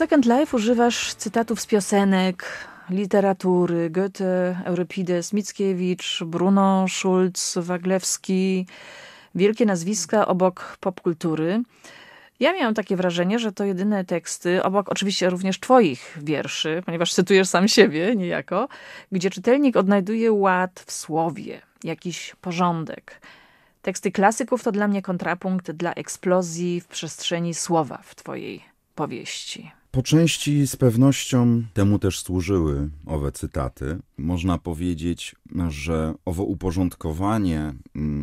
Second Life używasz cytatów z piosenek, literatury, Goethe, Euripides, Mickiewicz, Bruno, Schulz, Waglewski. Wielkie nazwiska obok popkultury. Ja miałam takie wrażenie, że to jedyne teksty, obok oczywiście również twoich wierszy, ponieważ cytujesz sam siebie niejako, gdzie czytelnik odnajduje ład w słowie, jakiś porządek. Teksty klasyków to dla mnie kontrapunkt dla eksplozji w przestrzeni słowa w twojej powieści. Po części z pewnością temu też służyły owe cytaty. Można powiedzieć, że owo uporządkowanie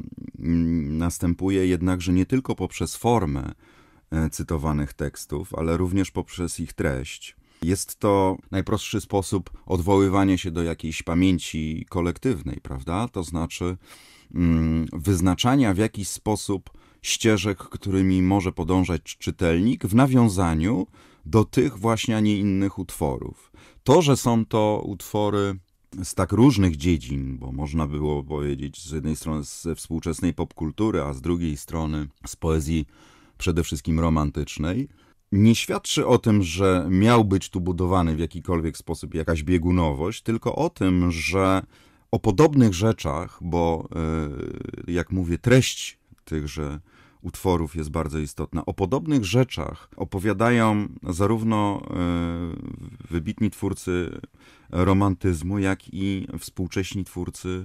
następuje jednakże nie tylko poprzez formę cytowanych tekstów, ale również poprzez ich treść. Jest to najprostszy sposób odwoływania się do jakiejś pamięci kolektywnej, prawda? To znaczy wyznaczania w jakiś sposób ścieżek, którymi może podążać czytelnik w nawiązaniu do tych właśnie, a nie innych utworów. To, że są to utwory z tak różnych dziedzin, bo można było powiedzieć z jednej strony ze współczesnej popkultury, a z drugiej strony z poezji przede wszystkim romantycznej, nie świadczy o tym, że miał być tu budowany w jakikolwiek sposób jakaś biegunowość, tylko o tym, że o podobnych rzeczach, bo jak mówię, treść tychże utworów jest bardzo istotna. O podobnych rzeczach opowiadają zarówno wybitni twórcy romantyzmu, jak i współcześni twórcy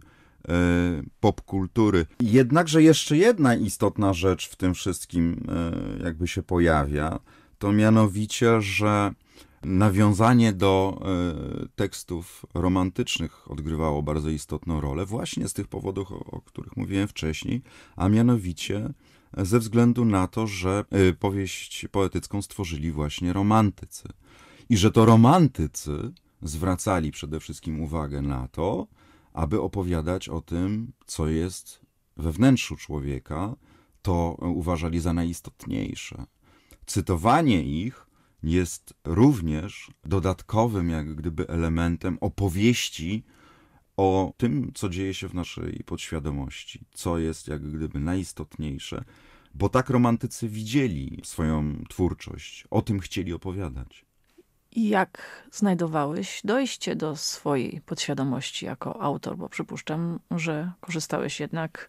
popkultury. Jednakże jeszcze jedna istotna rzecz w tym wszystkim jakby się pojawia, to mianowicie, że nawiązanie do tekstów romantycznych odgrywało bardzo istotną rolę właśnie z tych powodów, o których mówiłem wcześniej, a mianowicie ze względu na to, że powieść poetycką stworzyli właśnie romantycy. I że to romantycy zwracali przede wszystkim uwagę na to, aby opowiadać o tym, co jest we wnętrzu człowieka, to uważali za najistotniejsze. Cytowanie ich jest również dodatkowym, jak gdyby, elementem opowieści o tym, co dzieje się w naszej podświadomości, co jest jak gdyby najistotniejsze, bo tak romantycy widzieli swoją twórczość, o tym chcieli opowiadać. I jak znajdowałeś dojście do swojej podświadomości jako autor? Bo przypuszczam, że korzystałeś jednak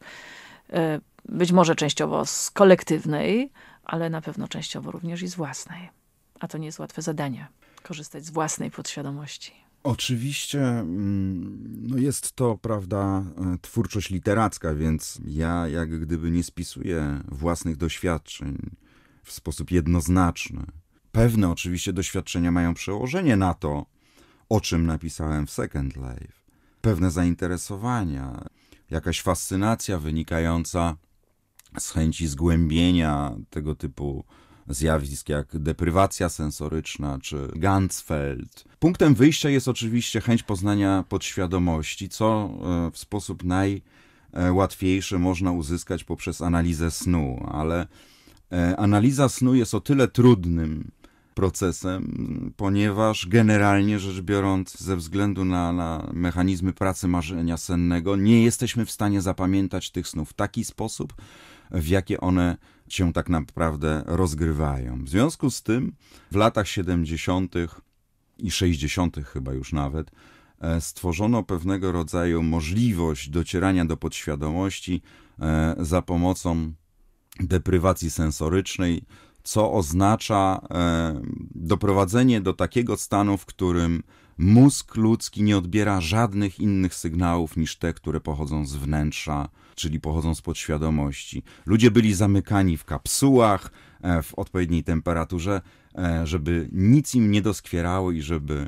być może częściowo z kolektywnej, ale na pewno częściowo również i z własnej. A to nie jest łatwe zadanie, korzystać z własnej podświadomości. Oczywiście no jest to, prawda, twórczość literacka, więc ja jak gdyby nie spisuję własnych doświadczeń w sposób jednoznaczny. Pewne oczywiście doświadczenia mają przełożenie na to, o czym napisałem w Second Life. Pewne zainteresowania, jakaś fascynacja wynikająca z chęci zgłębienia tego typu zjawisk jak deprywacja sensoryczna czy Ganzfeld. Punktem wyjścia jest oczywiście chęć poznania podświadomości, co w sposób najłatwiejszy można uzyskać poprzez analizę snu, ale analiza snu jest o tyle trudnym procesem, ponieważ generalnie rzecz biorąc, ze względu na mechanizmy pracy marzenia sennego, nie jesteśmy w stanie zapamiętać tych snów w taki sposób, w jakie one się tak naprawdę rozgrywają. W związku z tym w latach 70. i 60. chyba już nawet stworzono pewnego rodzaju możliwość docierania do podświadomości za pomocą deprywacji sensorycznej, co oznacza doprowadzenie do takiego stanu, w którym mózg ludzki nie odbiera żadnych innych sygnałów niż te, które pochodzą z wnętrza, czyli pochodzą z podświadomości. Ludzie byli zamykani w kapsułach w odpowiedniej temperaturze, żeby nic im nie doskwierało i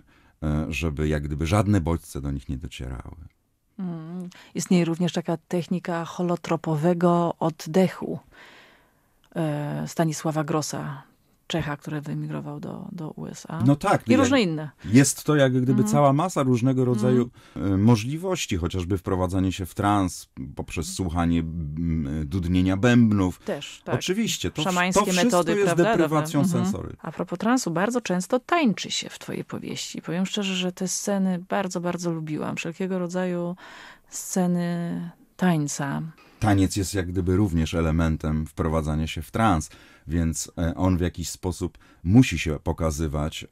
żeby jak gdyby żadne bodźce do nich nie docierały. Istnieje również taka technika holotropowego oddechu Stanisława Grossa, Czecha, który wyemigrował do USA. No tak. I różne inne. Jest to jak gdyby cała masa różnego rodzaju możliwości, chociażby wprowadzanie się w trans poprzez słuchanie dudnienia bębnów. Też, tak. Oczywiście. To szamańskie wszystko metody, jest prawda? deprywacją sensoryczną. A propos transu, bardzo często tańczy się w twojej powieści. Powiem szczerze, że te sceny bardzo, bardzo lubiłam. Wszelkiego rodzaju sceny tańca. Taniec jest jak gdyby również elementem wprowadzania się w trans. więc on w jakiś sposób musi się pokazywać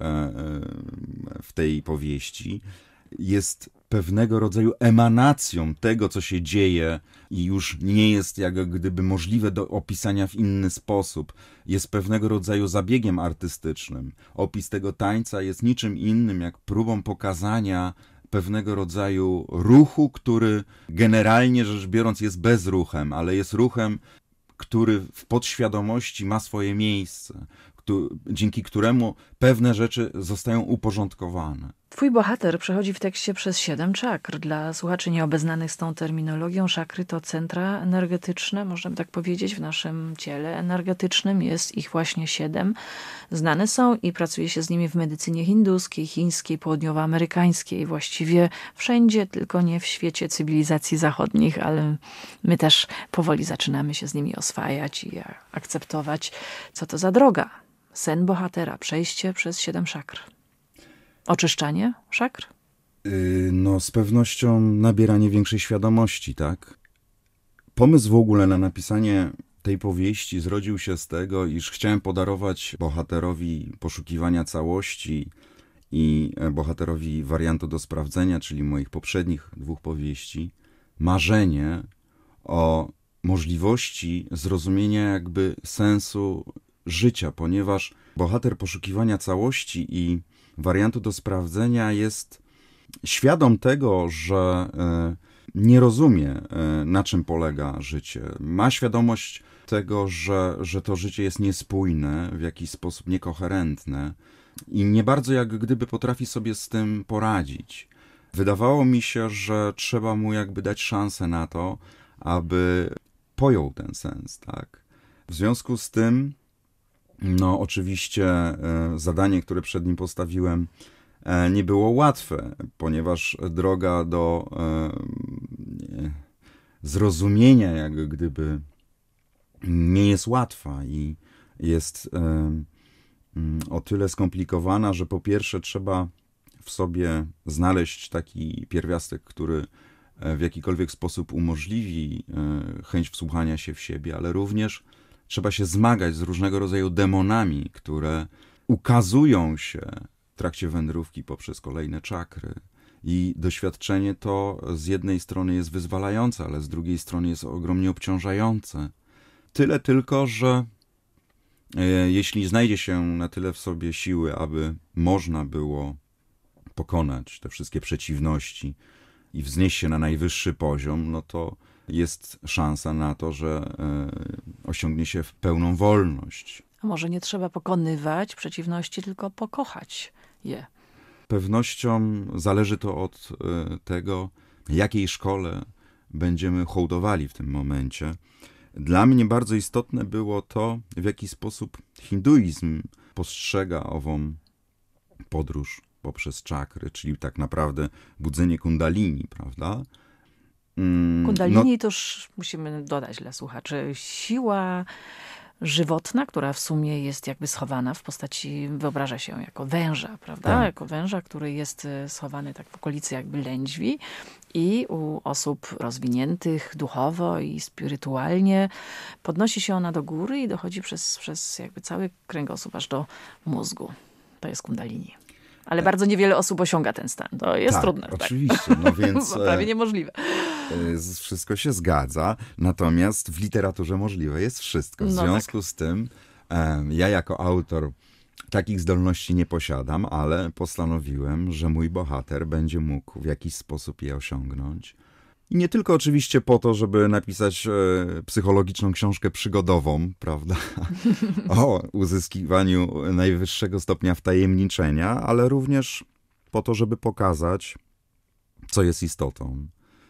w tej powieści. Jest pewnego rodzaju emanacją tego, co się dzieje i już nie jest jak gdyby możliwe do opisania w inny sposób. Jest pewnego rodzaju zabiegiem artystycznym. Opis tego tańca jest niczym innym jak próbą pokazania pewnego rodzaju ruchu, który generalnie rzecz biorąc jest bezruchem, ale jest ruchem, który w podświadomości ma swoje miejsce, dzięki któremu pewne rzeczy zostają uporządkowane. Twój bohater przechodzi w tekście przez 7 czakr. Dla słuchaczy nieobeznanych z tą terminologią, czakry to centra energetyczne, możemy tak powiedzieć, w naszym ciele energetycznym. Jest ich właśnie 7. Znane są i pracuje się z nimi w medycynie hinduskiej, chińskiej, południowoamerykańskiej, właściwie wszędzie, tylko nie w świecie cywilizacji zachodnich, ale my też powoli zaczynamy się z nimi oswajać i akceptować, co to za droga. Sen bohatera, przejście przez 7 czakr. Oczyszczanie czakr? No, z pewnością nabieranie większej świadomości, tak? Pomysł w ogóle na napisanie tej powieści zrodził się z tego, iż chciałem podarować bohaterowi poszukiwania całości i bohaterowi wariantu do sprawdzenia, czyli moich poprzednich 2 powieści, marzenie o możliwości zrozumienia jakby sensu życia, ponieważ bohater poszukiwania całości i wariantu do sprawdzenia jest świadom tego, że nie rozumie, na czym polega życie. Ma świadomość tego, że to życie jest niespójne, w jakiś sposób niekoherentne i nie bardzo jak gdyby potrafi sobie z tym poradzić. Wydawało mi się, że trzeba mu jakby dać szansę na to, aby pojął ten sens, tak? W związku z tym no oczywiście zadanie, które przed nim postawiłem, nie było łatwe, ponieważ droga do zrozumienia jak gdyby nie jest łatwa i jest o tyle skomplikowana, że po pierwsze trzeba w sobie znaleźć taki pierwiastek, który w jakikolwiek sposób umożliwi chęć wsłuchania się w siebie, ale również trzeba się zmagać z różnego rodzaju demonami, które ukazują się w trakcie wędrówki poprzez kolejne czakry. I doświadczenie to z jednej strony jest wyzwalające, ale z drugiej strony jest ogromnie obciążające. Tyle tylko, że jeśli znajdzie się na tyle w sobie siły, aby można było pokonać te wszystkie przeciwności i wznieść się na najwyższy poziom, no to jest szansa na to, że osiągnie się pełną wolność. A może nie trzeba pokonywać przeciwności, tylko pokochać je? Pewnością zależy to od tego, jakiej szkole będziemy hołdowali w tym momencie. Dla mnie bardzo istotne było to, w jaki sposób hinduizm postrzega ową podróż poprzez czakry, czyli tak naprawdę budzenie kundalini, prawda? Kundalini to już musimy dodać dla słuchaczy. Siła żywotna, która w sumie jest jakby schowana w postaci, wyobraża się jako węża, prawda? Tak. Jako węża, który jest schowany tak w okolicy jakby lędźwi i u osób rozwiniętych duchowo i spirytualnie podnosi się ona do góry i dochodzi przez jakby cały kręgosłup aż do mózgu. To jest kundalini. Ale bardzo niewiele osób osiąga ten stan. To jest trudne. Oczywiście. No więc prawie niemożliwe. Wszystko się zgadza, natomiast w literaturze możliwe jest wszystko. W związku z tym ja jako autor takich zdolności nie posiadam, ale postanowiłem, że mój bohater będzie mógł w jakiś sposób je osiągnąć. I nie tylko oczywiście po to, żeby napisać psychologiczną książkę przygodową, prawda, o uzyskiwaniu najwyższego stopnia wtajemniczenia, ale również po to, żeby pokazać, co jest istotą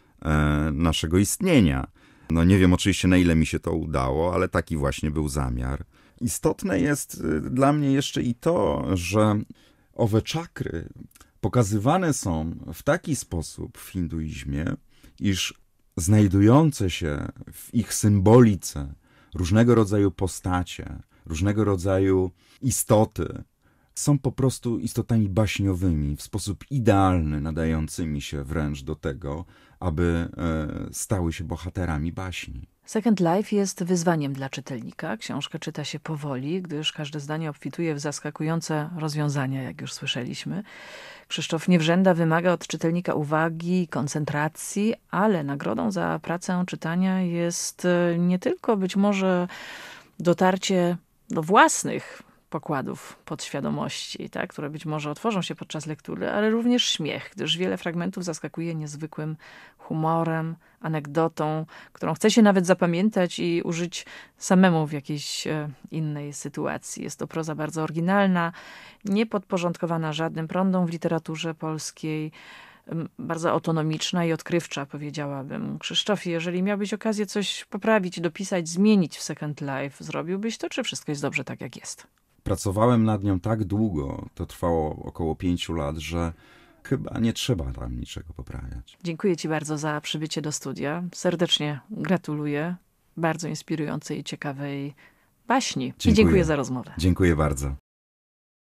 naszego istnienia. No nie wiem oczywiście, na ile mi się to udało, ale taki właśnie był zamiar. Istotne jest dla mnie jeszcze i to, że owe czakry pokazywane są w taki sposób w hinduizmie, iż znajdujące się w ich symbolice różnego rodzaju postacie, różnego rodzaju istoty są po prostu istotami baśniowymi, w sposób idealny nadającymi się wręcz do tego, aby stały się bohaterami baśni. Second Life jest wyzwaniem dla czytelnika. Książkę czyta się powoli, gdyż każde zdanie obfituje w zaskakujące rozwiązania, jak już słyszeliśmy. Krzysztof Niewrzęda wymaga od czytelnika uwagi i koncentracji, ale nagrodą za pracę czytania jest nie tylko być może dotarcie do własnych pokładów podświadomości, tak, które być może otworzą się podczas lektury, ale również śmiech, gdyż wiele fragmentów zaskakuje niezwykłym humorem, anegdotą, którą chce się nawet zapamiętać i użyć samemu w jakiejś innej sytuacji. Jest to proza bardzo oryginalna, niepodporządkowana żadnym prądom w literaturze polskiej, bardzo autonomiczna i odkrywcza, powiedziałabym. Krzysztofie, jeżeli miałbyś okazję coś poprawić, dopisać, zmienić w Second Life, zrobiłbyś to, czy wszystko jest dobrze tak, jak jest? Pracowałem nad nią tak długo, to trwało około 5 lat, że chyba nie trzeba tam niczego poprawiać. Dziękuję ci bardzo za przybycie do studia. Serdecznie gratuluję bardzo inspirującej i ciekawej baśni. Dziękuję. I dziękuję za rozmowę. Dziękuję bardzo.